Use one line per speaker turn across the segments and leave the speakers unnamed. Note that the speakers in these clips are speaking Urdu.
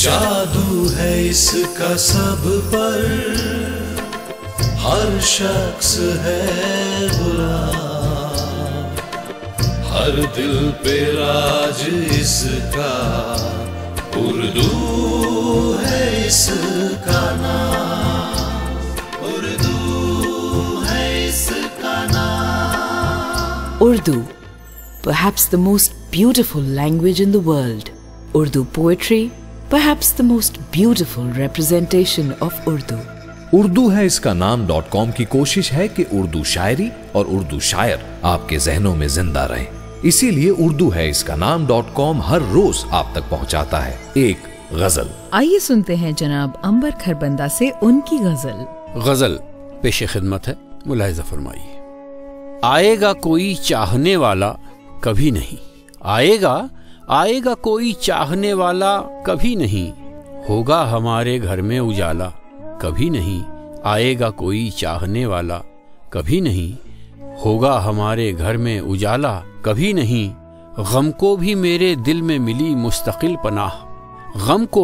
جادو ہے اس کا سب پر، ہر شخص ہے غلام، ہر دل پہ راج اس کا، اردو ہے اس کا نام، اردو ہے اس کا نام۔
Urdu, perhaps the most beautiful language in the world. Urdu poetry, perhaps the most beautiful representation of Urdu.
Urdu ہے اس کا نام .com کی کوشش ہے کہ اردو شاعری اور اردو شاعر آپ کے ذہنوں میں زندہ رہیں، اسی لیے اردو ہے اس کا نام .com ہر روز آپ تک پہنچاتا ہے ایک غزل۔
آئیے سنتے ہیں جناب امبر کھربندہ سے ان کی غزل۔
غزل پیش خدمت ہے، ملاحظہ فرمائیے۔ آئے گا کوئی چاہنے والا کبھی نہیں، آئے گا کوئی چاہنے والا کبھی نہیں، ہوگا ہمارے گھر میں اجالا کبھی نہیں، آئے گا کوئی چاہنے والا کبھی نہیں، ہوگا ہمارے گھر میں اجالا کبھی نہیں، غم کو بھی میرے دل میں ملی مستقل پناہ، غم کو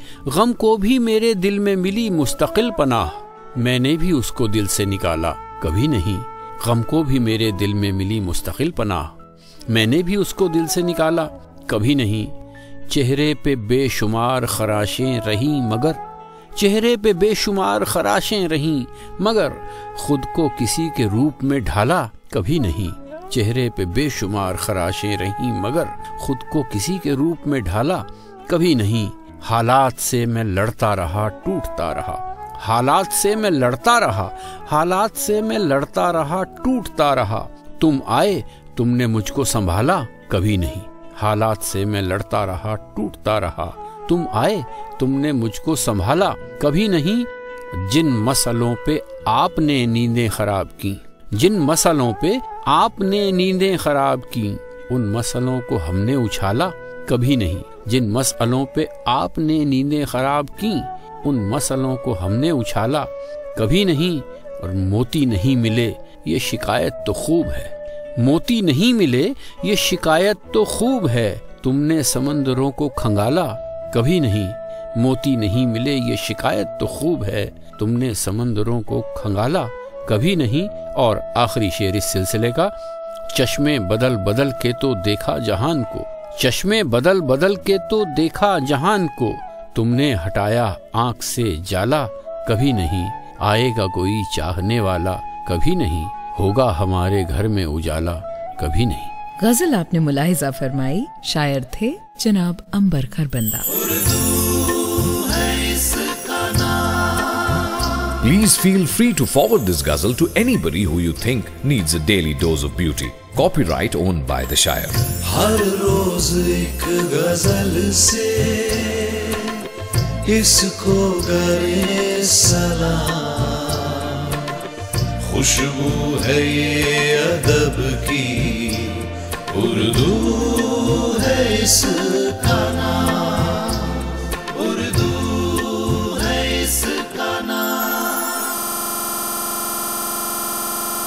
بھی میرے دل میں ملی مستقل پناہ، میں نے بھی اس کو دل سے نکالا کبھی نہیں، غم کو بھی میرے دل میں ملی مستقل پناہ، میں نے بھی اس کو دل سے نکالا کبھی نہیں، چہرے پہ بے شمار خراشیں رہیں مگر، چہرے پہ بے شمار خراشیں رہیں مگر، خود کو کسی کے روپ میں ڈھالا کبھی نہیں، چہرے پہ بے شمار خراشیں رہیں مگر، خود کو کسی کے روپ میں ڈھالا کبھی نہیں، حالات سے میں لڑتا رہا ٹوٹتا رہا، حالات سے میں لڑتا رہا، حالات سے میں لڑتا رہا ٹوٹتا رہا، تم آئے تم نے مجھ کو سنبھالا کبھی نہیں، حالات سے میں لڑتا رہا ٹوٹتا رہا، تم آئے تم نے مجھ کو سنبھالا کبھی نہیں، جن مسئلوں پہ آپ نے نیندیں خراب کی، جن مسئلوں پہ آپ نے نیندیں خراب کی، ان مسئلوں کو ہم نے اچھالا کبھی نہیں، جن مسئلوں پہ آپ نے نیندیں خراب کی، ان مسئلوں کو ہم نے اچھالا کبھی نہیں، اور موتی نہیں ملے یہ شکایت تو خوب ہے، موتی نہیں ملے یہ شکایت تو خوب ہے، تم نے سمندروں کو کھنگالا کبھی نہیں، موتی نہیں ملے یہ شکایت تو خوب ہے، تم نے سمندروں کو کھنگالا کبھی نہیں۔ اور آخری شعر اس سلسلے کا، چشمے بدل بدل کے تو دیکھا جہان کو، چشمے بدل بدل کے تو دیکھا جہان کو، تم نے ہٹایا آنکھ سے جالا کبھی نہیں، آئے گا کوئی چاہنے والا کبھی نہیں، ہوگا ہمارے گھر میں اجالا کبھی نہیں۔
غزل آپ نے ملاحظہ فرمائی، شاعر تھے جناب امبر کھربندہ۔
Please feel free to forward this ghazal to anybody who you think needs a daily dose of beauty. Copyright owned by the Shayar.
ہر روز ایک غزل سے اس کو کرے سلام، خوشبو ہے یہ ادب کی، اردو ہے اس